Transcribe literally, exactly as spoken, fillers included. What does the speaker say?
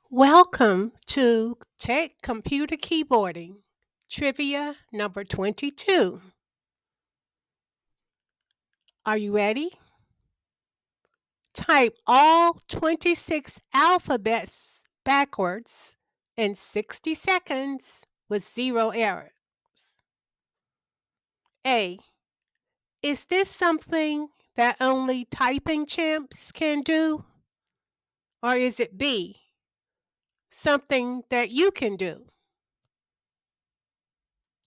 Welcome to Tech Computer Keyboarding, Trivia number twenty-two. Are you ready? Type all twenty-six alphabets backwards in sixty seconds with zero errors. A. Is this something that only typing champs can do? Or is it B. Something that you can do?